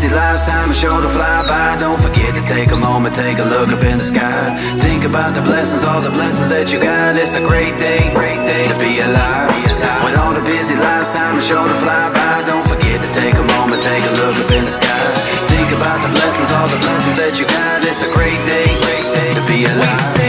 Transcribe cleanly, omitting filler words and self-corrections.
busy life's time is sure to fly by. Don't forget to take a moment, take a look up in the sky. Think about the blessings, all the blessings that you got. It's a great day to be alive. With all the busy life's time is sure to fly by. Don't forget to take a moment, take a look up in the sky. Think about the blessings, all the blessings that you got. It's a great day to be alive.